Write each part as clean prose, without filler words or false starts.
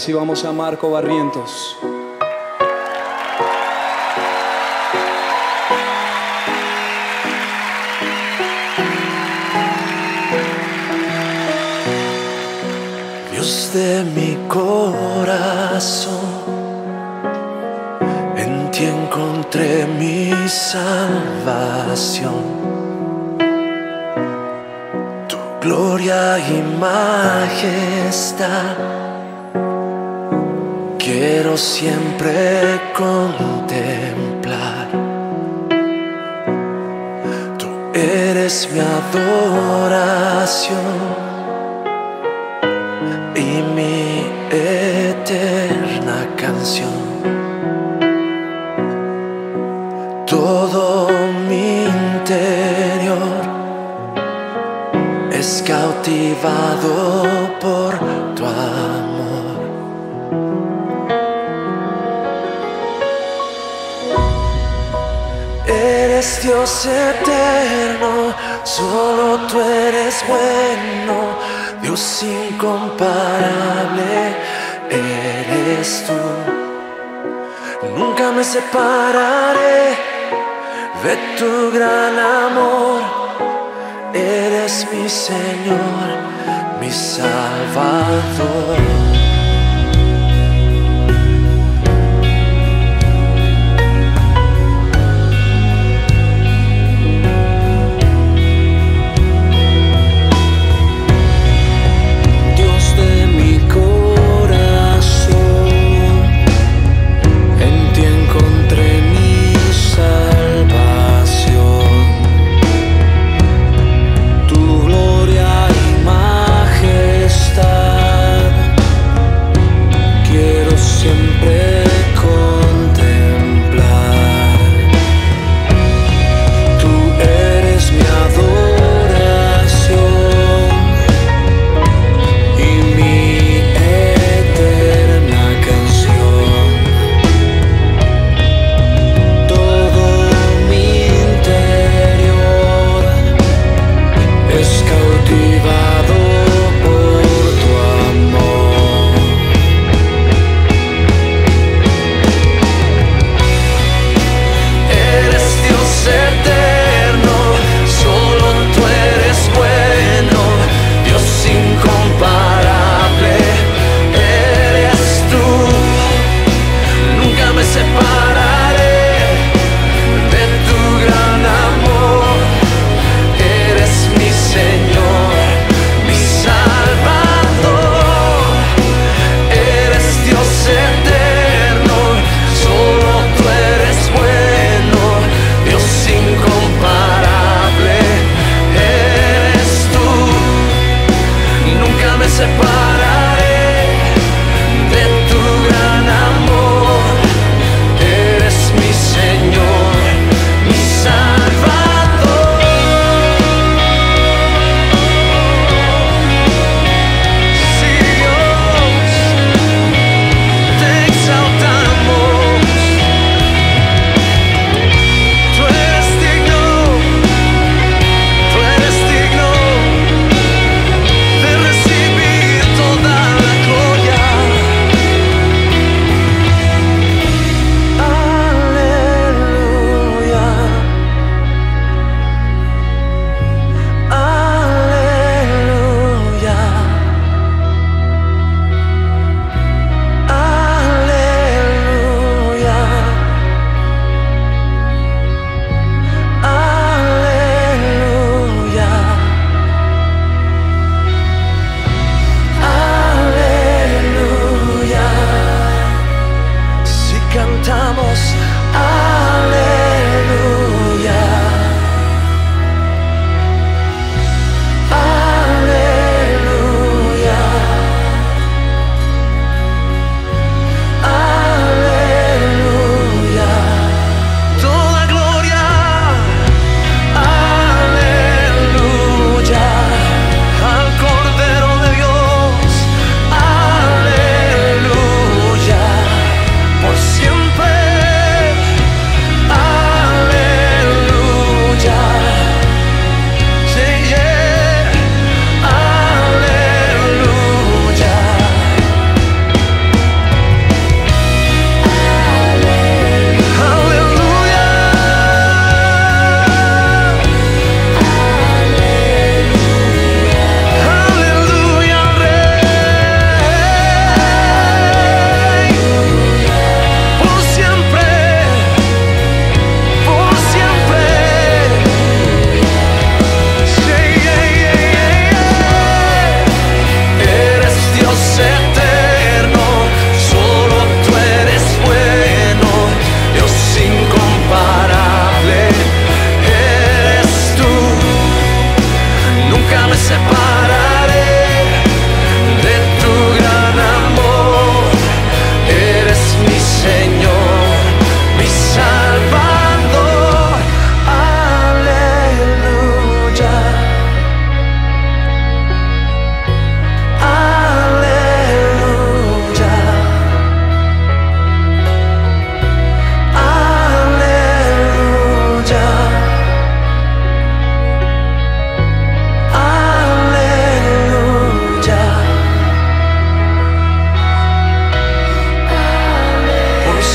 Recibamos a Marco Barrientos. Dios de mi corazón, en ti encontré mi salvación. Tu gloria y majestad quiero siempre contemplar. Tú eres mi adoración y mi eterna canción. Todo mi interior es cautivado por tu amor. Eres Dios eterno, solo tú eres bueno. Dios incomparable eres tú. Nunca me separaré de tu gran amor. Eres mi Señor, mi Salvador.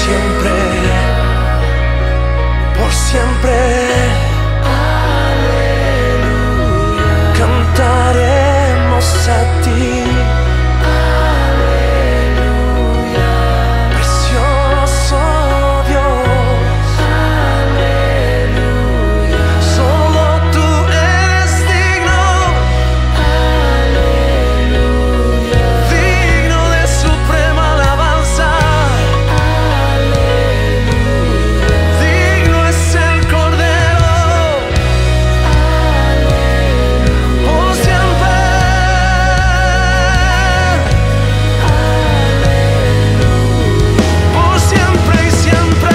siempre, por siempre. Aleluya. Cantaremos a ti. Aleluya. Precioso Dios. Aleluya. Solo tú eres digno. Aleluya. Digno de suprema alabanza. Aleluya. Digno es el Cordero. Aleluya. Por siempre. Aleluya. Por siempre y siempre.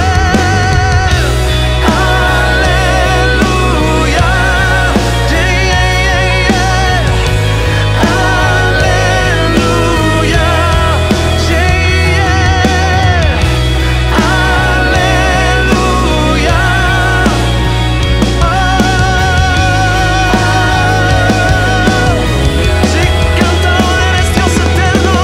Aleluya. Yeah, yeah, yeah, yeah. Aleluya. Yeah, yeah. Aleluya. Sí, cántalo, eres Dios eterno.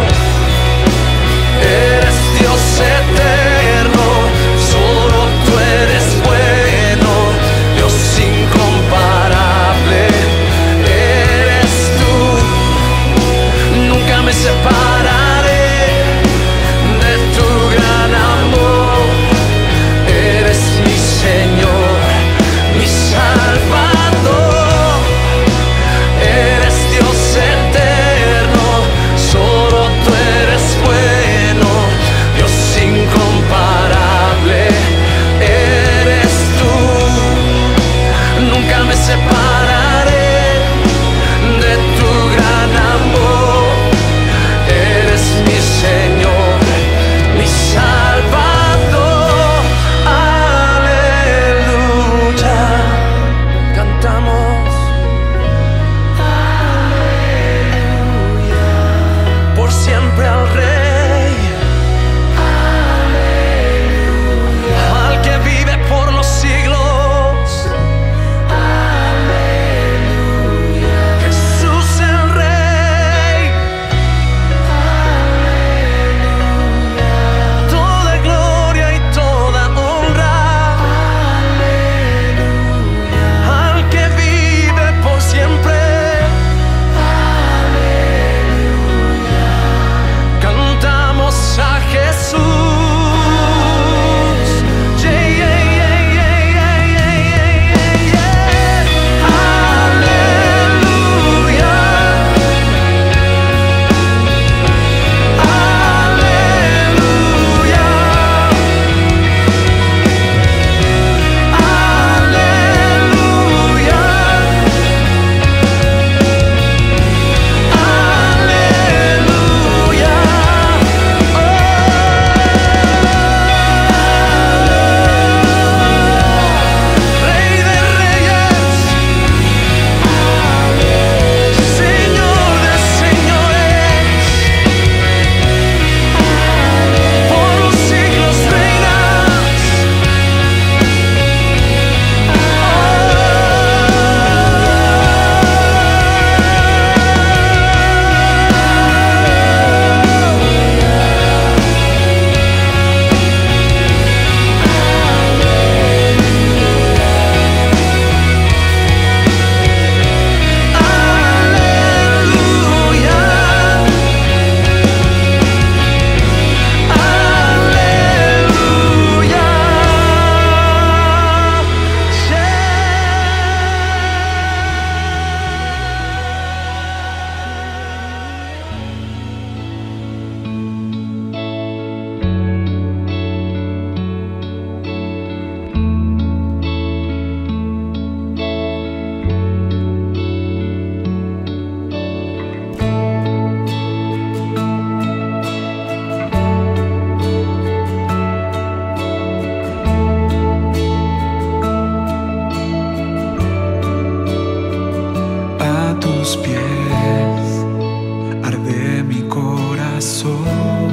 Eres Dios eterno, solo tú eres bueno, Dios incomparable. Eres tú, nunca me separaré de tu gran amor. Eres mi Señor, mi Salvador. Eres Dios eterno, solo tú eres bueno, Dios incomparable. Eres tú, nunca me separaré de tu gran amor. Eres mi Señor, mi Salvador. Aleluya. Cantamos. Aleluya. Por siempre al Rey. Aleluya. Al que vive por los siglos. Aleluya. Jesús el Rey. Aleluya. Toda gloria y toda honra. Aleluya. Al que vive por siempre. Aleluya. Cantamos a Jesús. Yeah, yeah, yeah, yeah, yeah, yeah, yeah, yeah. Aleluya. Aleluya. Aleluya. Aleluya. Rey de reyes, Señor de señores, por los siglos reinas. Aleluya. Aleluya. A tus pies arde mi corazón,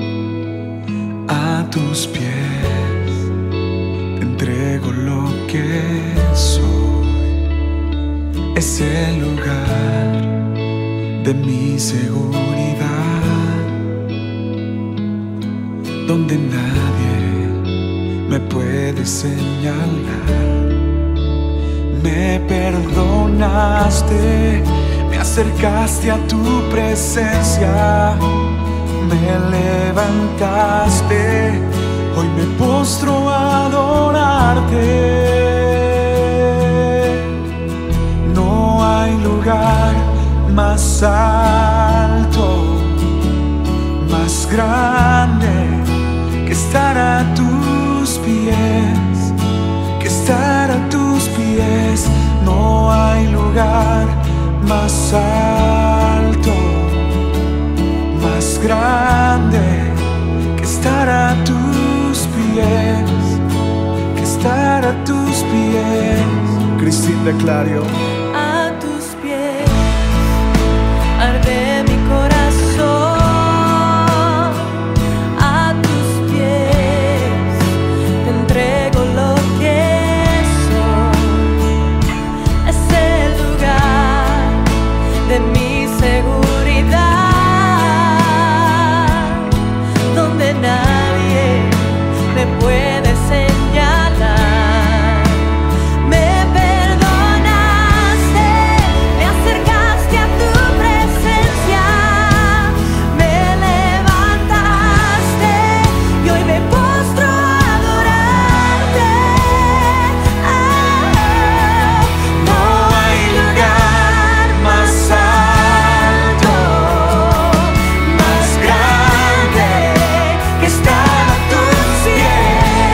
a tus pies te entrego lo que soy. Es el lugar de mi seguridad. donde nadie me puede señalar. Me perdonaste, me acercaste a tu presencia, me levantaste, hoy me postro a adorarte. No hay lugar más alto, más grande que estar a tus pies, que estar a tus pies. No hay lugar más alto, más grande que estar a tus pies, que estar a tus pies. Cristín de Clario. A tus pies arde mi corazón, a tus pies te entrego lo que soy. Es el lugar de mi seguridad, donde nadie me puede señalar. Me perdonaste, me acercaste a tu presencia, me levantaste y hoy me postro a adorarte. No hay lugar más alto, más grande que estar a tus pies,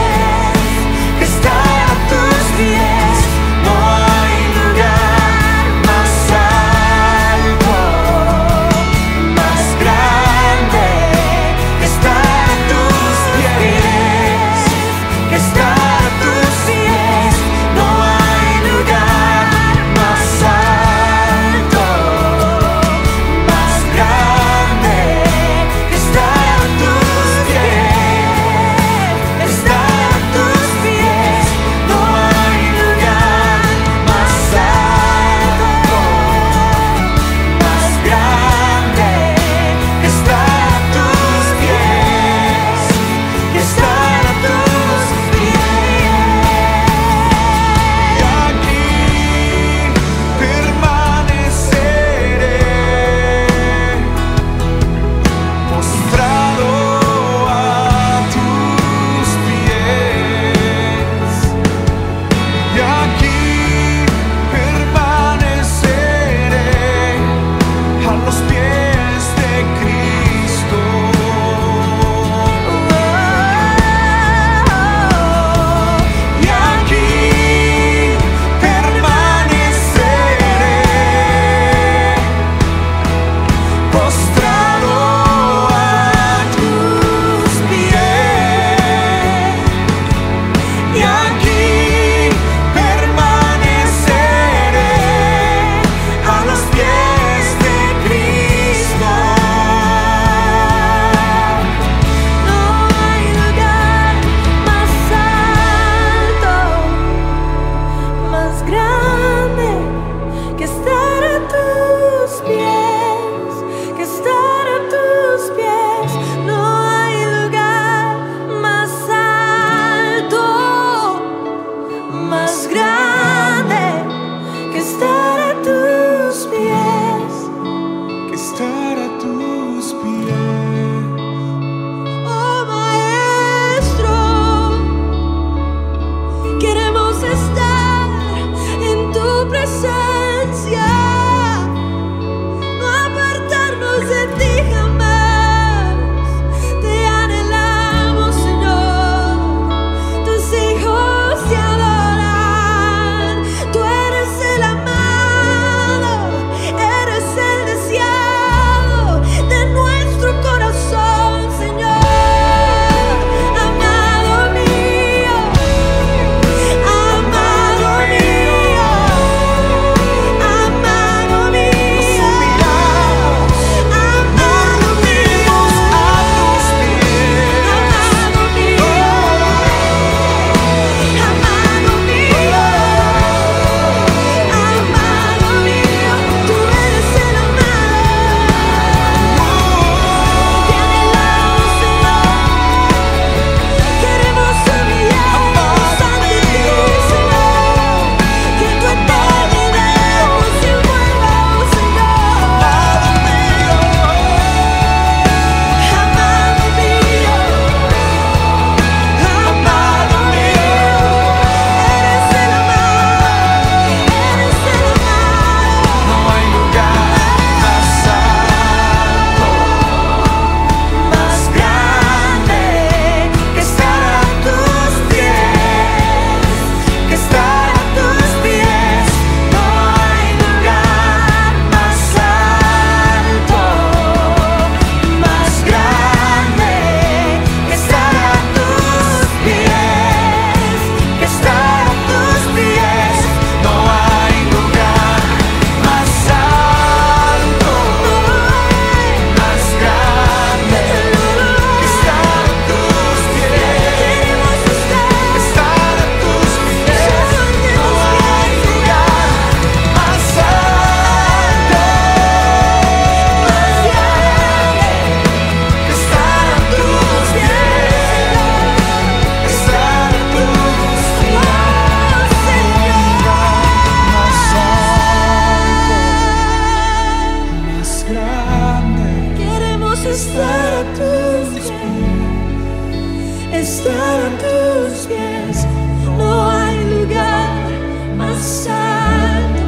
estar a tus pies. No hay lugar más santo,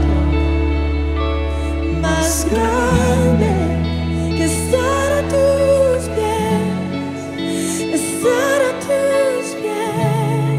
más grande que estar a tus pies, estar a tus pies.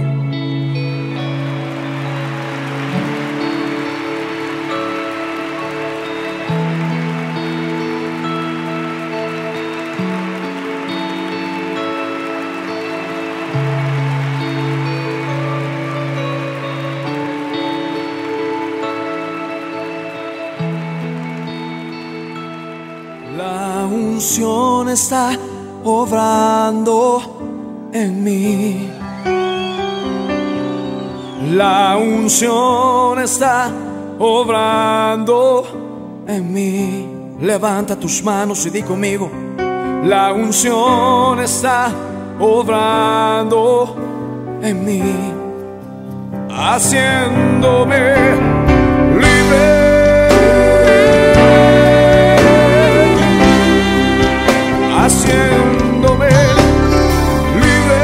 La unción está obrando en mí. La unción está obrando en mí. Levanta tus manos y di conmigo: la unción está obrando en mí, haciéndome libre. Haciéndome libre.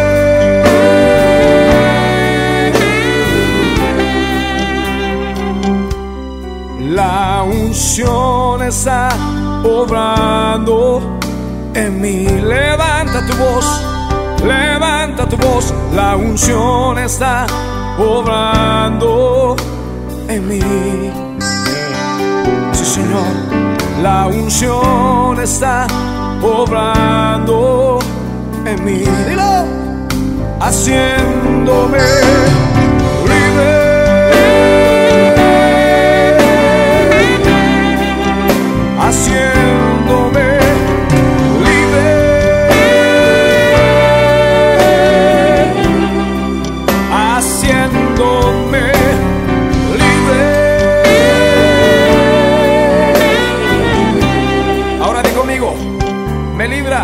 La unción está obrando en mí. Levanta tu voz, levanta tu voz. La unción está obrando en mí. Sí, Señor. La unción está obrando en mí. Dilo. Haciéndome libre. Haciéndome libre. Haciéndome libre. Ahora di conmigo: me libra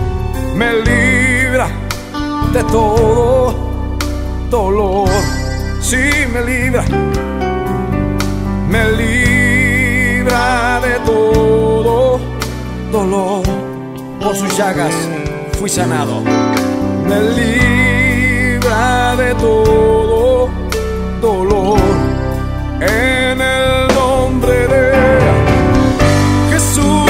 de todo dolor. Sí, me libra de todo dolor. Por sus llagas fui sanado. Me libra de todo dolor. En el nombre de Jesús.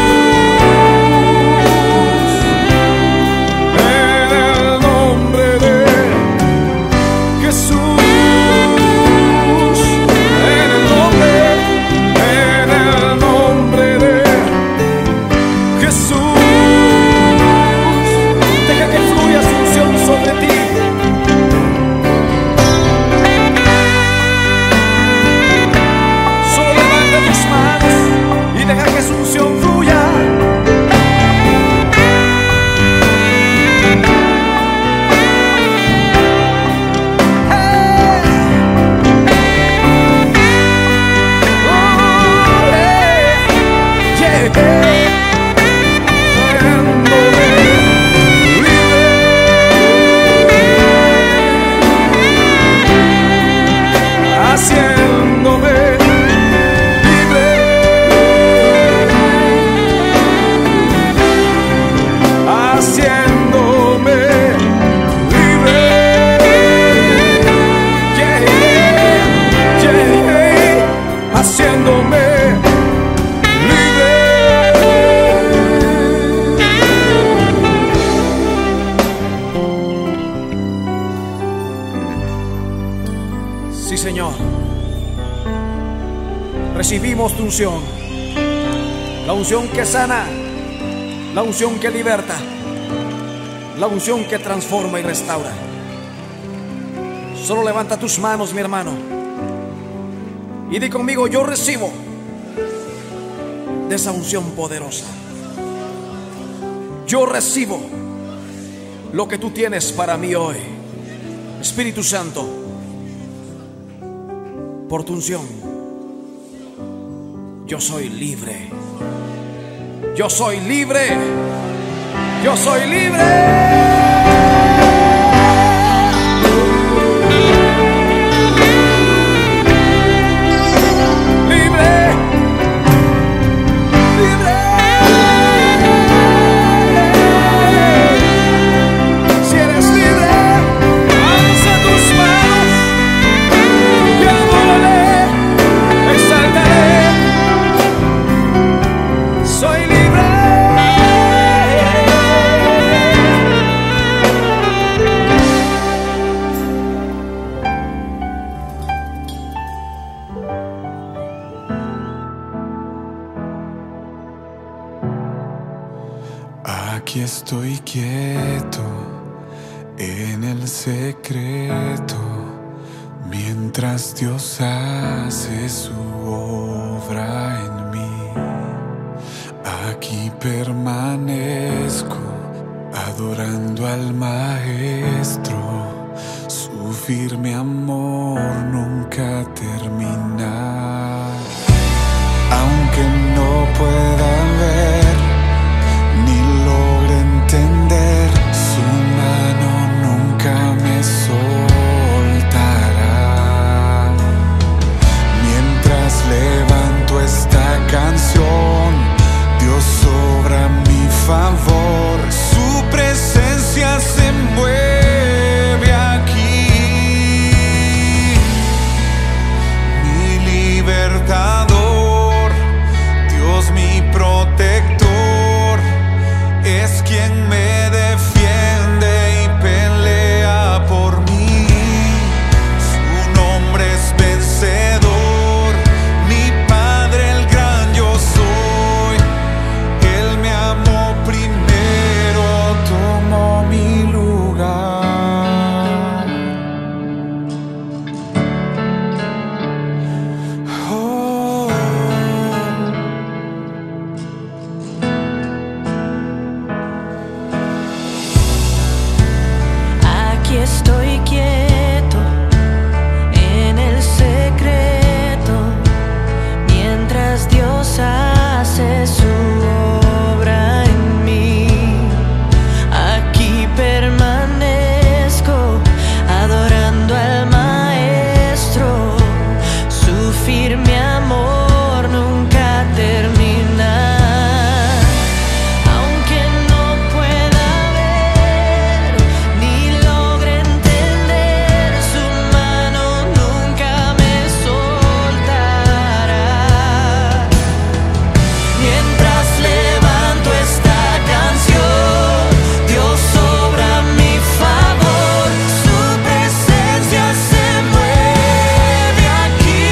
Sí, Señor. Recibimos tu unción. La unción que sana. La unción que liberta. La unción que transforma y restaura. Solo levanta tus manos, mi hermano, y di conmigo: yo recibo de esa unción poderosa. Yo recibo lo que tú tienes para mí hoy. Espíritu Santo, por tu unción, yo soy libre. Yo soy libre. Yo soy libre. Si eres libre, estoy quieto en el secreto, mientras Dios hace su obra en mí. Aquí permanezco adorando al Maestro, su firme amor nunca termina. Aunque no pueda ver ni logre entender, su mano nunca me soltará. Mientras levanto esta canción, Dios obra a mi favor, su presencia se mueve aquí. Mi libertador, Dios mi protector, es quien me defiende y pelea por mí. Su nombre es vencedor, mi Padre el gran yo soy. Él me amó primero, tomó mi lugar. Oh. Aquí estoy quieto en el secreto, mientras Dios hace su obra en mí. Aquí permanezco adorando al Maestro, su firme amor nunca termina. Aunque no pueda ver ni logre entender, su mano nunca me soltará. Mientras levanto esta canción, Dios obra a mi favor, su presencia se mueve aquí.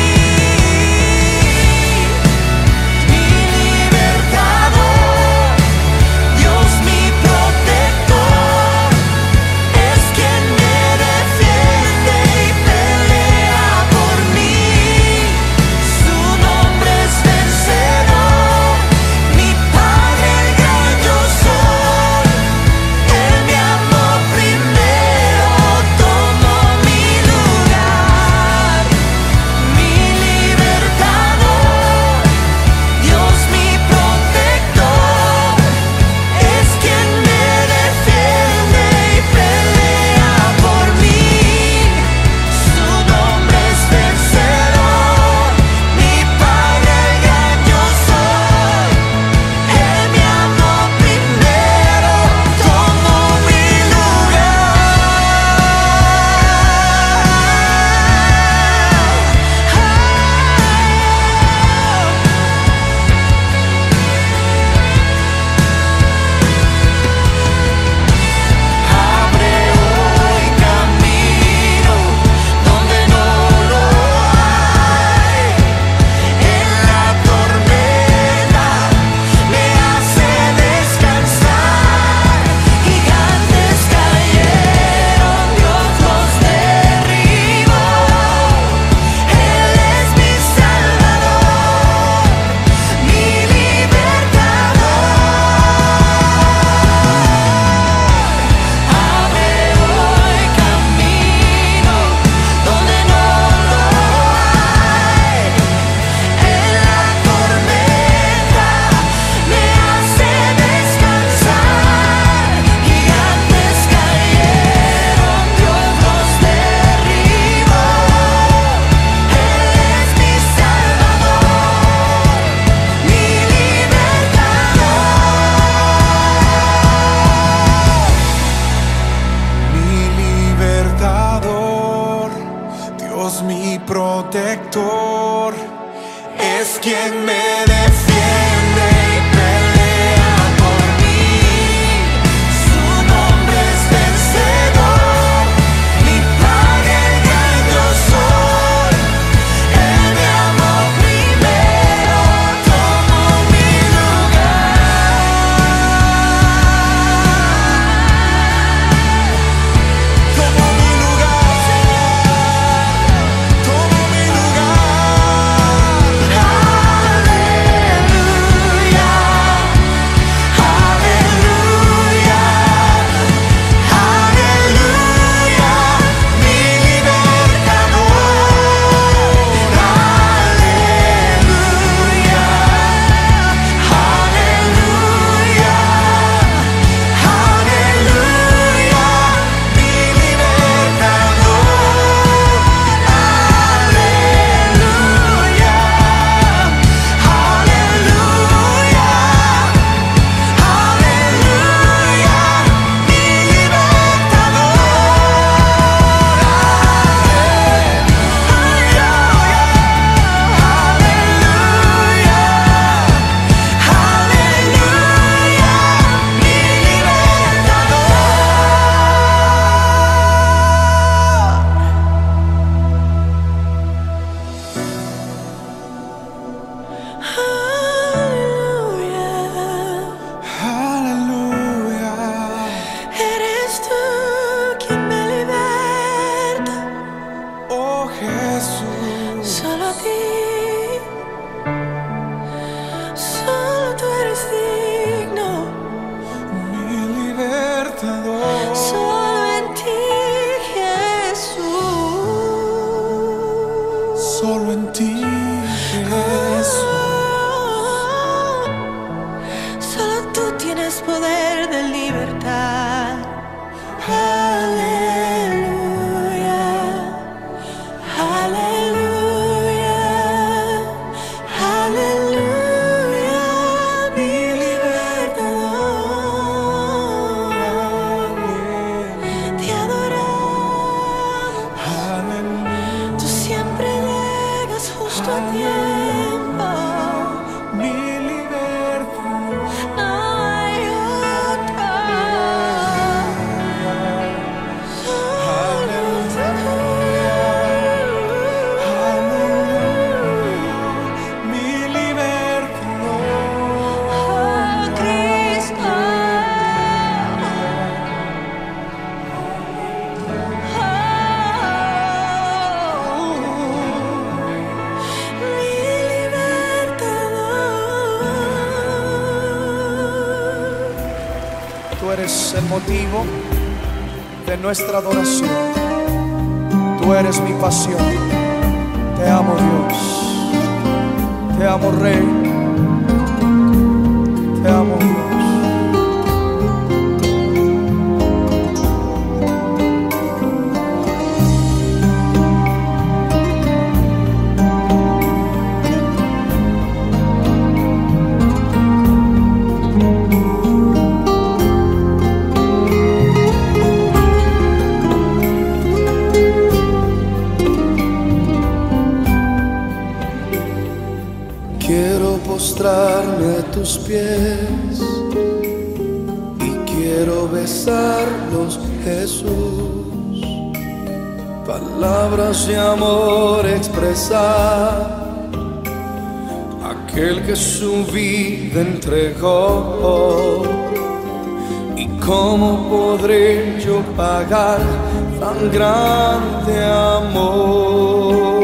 Mi libertador, Dios mi protector, es quien me defiende y pelea por mí. Su nombre es vencedor, mi Padre el gran yo soy. Él me amó primero, tomó mi lugar. Mi libertador, Dios mi protector, es quien me defiende y pelea por mí. Su nombre es vencedor, mi Padre el gran yo soy. Él me amó primero, tomó mi Abre hoy camino donde no lo hay. En la tormenta me hace descansar. Gigantes cayeron, Dios los derribó. Él es mi Salvador, mi libertador. Abre hoy camino donde no lo hay. En la tormenta me hace descansar. Gigantes cayeron, Dios los derribó. Él es mi Salvador, mi Mi libertador, Dios mi protector, es quien me defiende y pelea por mí. Su nombre es vencedor, mi Padre el gran yo soy. Él me amó primero, tomó mi lugar. eres el motivo de nuestra adoración. Tú eres mi pasión. Te amo, Dios. Te amo, Rey. Te amo, Dios. Quiero postrarme a tus pies y quiero besarlos, Jesús. Palabras de amor expresar, aquel que su vida entregó. ¿Y cómo podré yo pagar tan grande amor?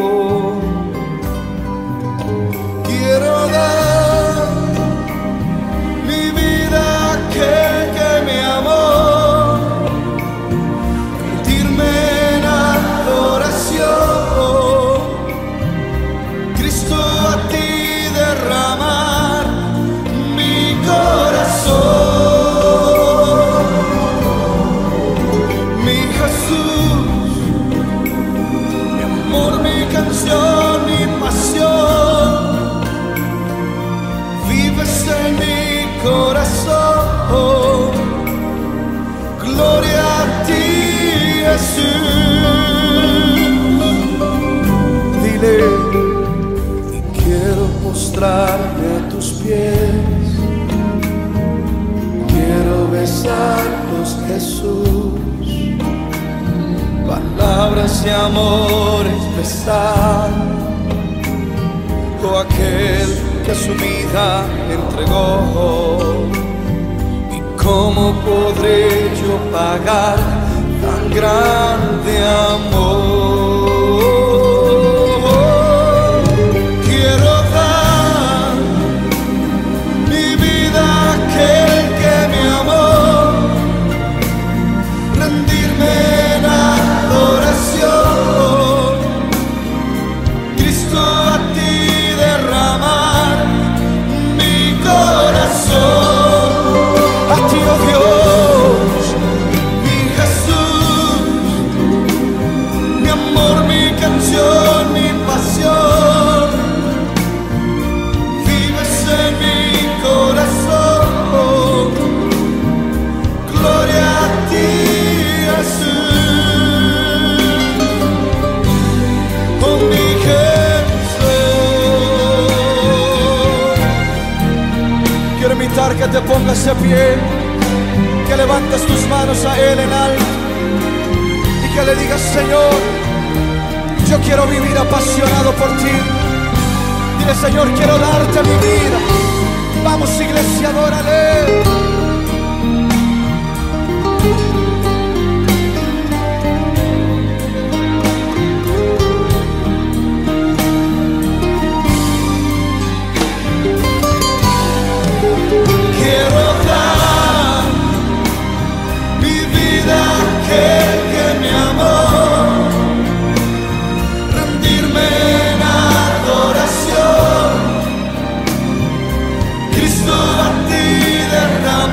Quiero dar mi vida a aquel que me amó, rendirme en adoración, Cristo a ti derramar mi corazón, mi Jesús, mi amor, mi canción, mi pasión. Vives en mi corazón, gloria a ti, Jesús. Dile, y quiero postrarme a tus pies, quiero besarlos, Jesús. Palabras de amor expresar, oh aquel que su vida entregó. ¿Y cómo podré yo pagar tan grande amor? Quiero dar mi vida a aquel que me amó, rendirme en adoración, Cristo a ti derramar corazón, a ti, oh Dios, mi Jesús, mi amor, mi canción, mi pasión. Vives en mi corazón, gloria a ti, Jesús, oh mi Quiero invitar que te pongas de pie, que levantes tus manos a Él en alto y que le digas: Señor, yo quiero vivir apasionado por ti. Dile: Señor, quiero darte mi vida. Vamos, iglesia, adórale. Quiero dar mi vida a aquel que me amó, rendirme en adoración, Cristo a ti derramar.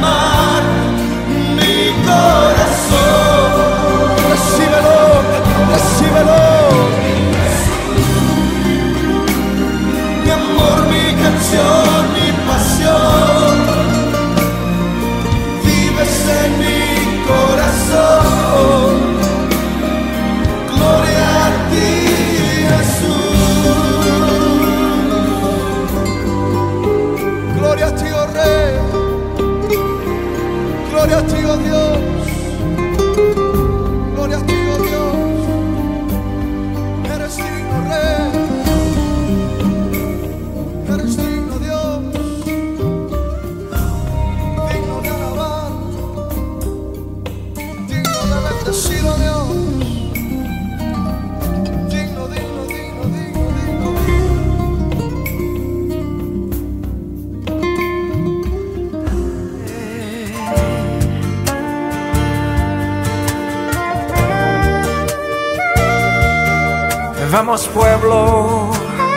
Vamos pueblo,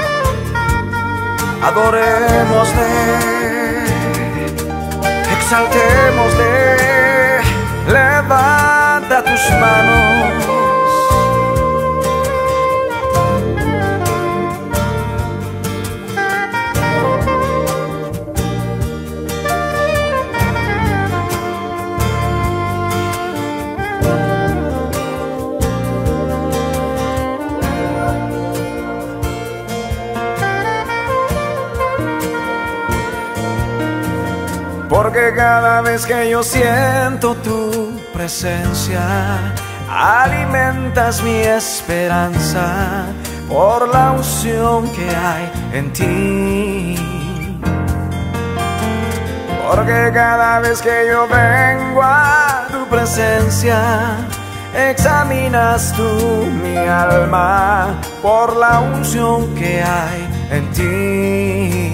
adorémosle, exaltémosle, levanta tus manos. Porque cada vez que yo siento tu presencia, alimentas mi esperanza por la unción que hay en ti. Porque cada vez que yo vengo a tu presencia, examinas tú mi alma por la unción que hay en ti.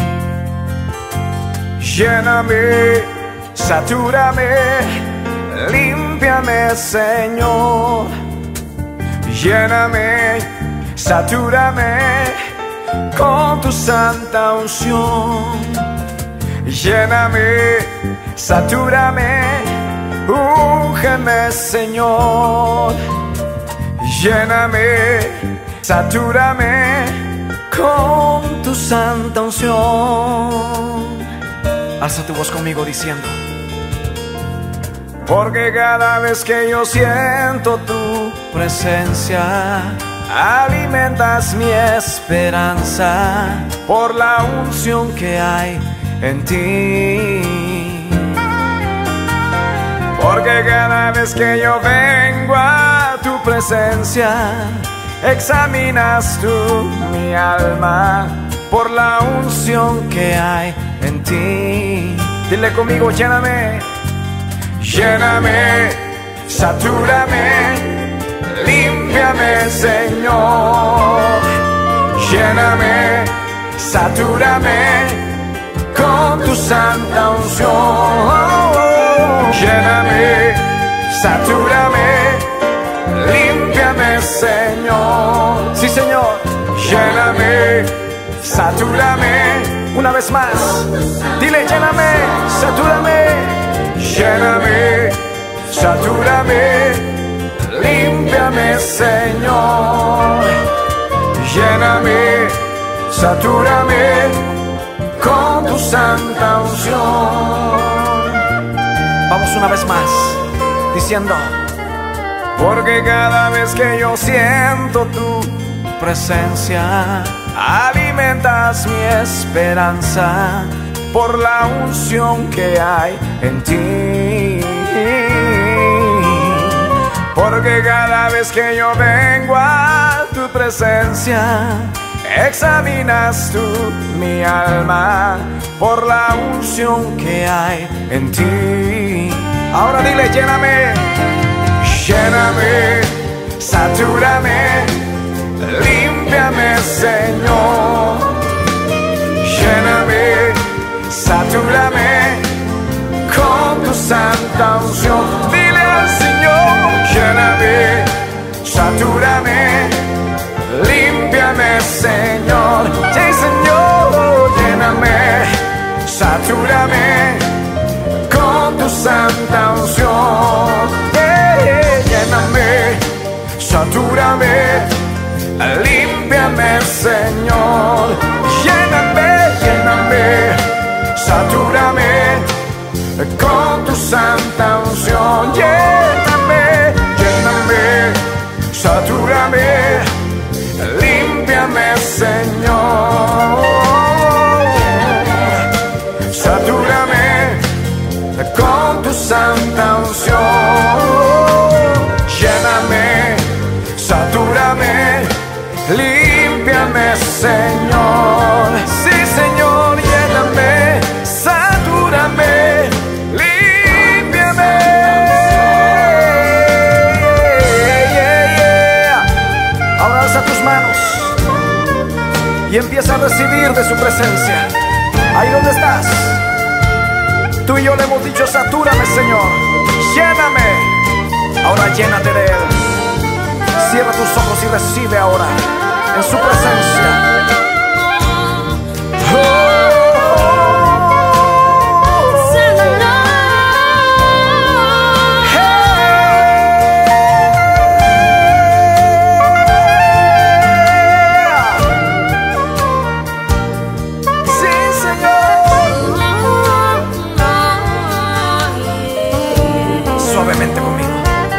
Lléname, satúrame, límpiame, Señor. Lléname, satúrame con tu santa unción. Lléname, satúrame, úngeme, Señor. Lléname, satúrame con tu santa unción. Alza tu voz conmigo diciendo: porque cada vez que yo siento tu presencia, alimentas mi esperanza por la unción que hay en ti. Porque cada vez que yo vengo a tu presencia, examinas tú mi alma por la unción que hay en ti. Dile conmigo: lléname, lléname, satúrame, límpiame, Señor. Lléname, satúrame con tu santa unción. Lléname, satúrame, límpiame, Señor. Sí, Señor. Lléname, satúrame. Una vez más, dile: lléname, satúrame. Lléname, satúrame, límpiame, Señor. Lléname, satúrame con tu santa unción. Vamos una vez más, diciendo: porque cada vez que yo siento tu presencia, alimentas mi esperanza por la unción que hay en ti. Porque cada vez que yo vengo a tu presencia, examinas tú mi alma por la unción que hay en ti. Ahora dile: lléname, lléname, satúrame, límpiame, Señor. Lléname, satúrame con tu santa unción. Dile al Señor: lléname, satúrame, límpiame, Señor. Sí, Señor. Lléname, satúrame con tu santa unción. Lléname, satúrame, límpiame, Señor. Lléname, lléname, satúrame con tu santa unción. Lléname, lléname, satúrame, límpiame, Señor. Satúrame con tu santa unción. Lléname, satúrame, límpiame, Señor. Sí, Señor. Lléname, satúrame, límpiame. Ahora alza tus manos y empieza a recibir de su presencia. Ahí donde estás, tú y yo le hemos dicho: satúrame, Señor. Lléname. Ahora llénate de Él. Cierra tus ojos y recibe ahora en su presencia. Suavemente conmigo.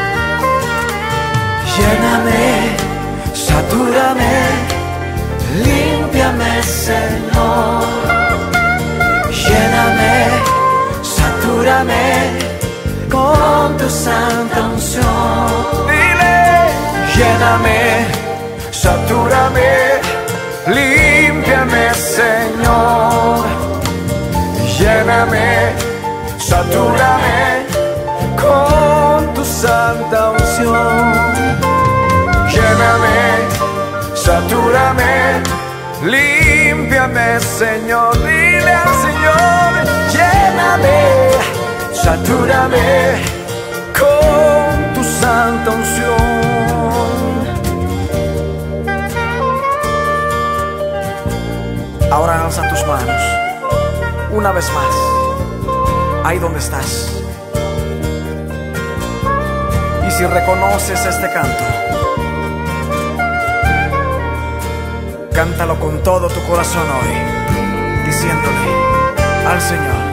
Lléname, satúrame, límpiame, Señor. Lléname, satúrame con tu santa unción. Dile, Lléname, satúrame, límpiame, Señor. Lléname, satúrame con tu santa unción. Lléname, satúrame, límpiame, Señor. Dile al Señor, lléname, satúrame con tu santa unción. Ahora alza tus manos una vez más, ahí donde estás. Y si reconoces este canto, cántalo con todo tu corazón hoy, diciéndole al Señor: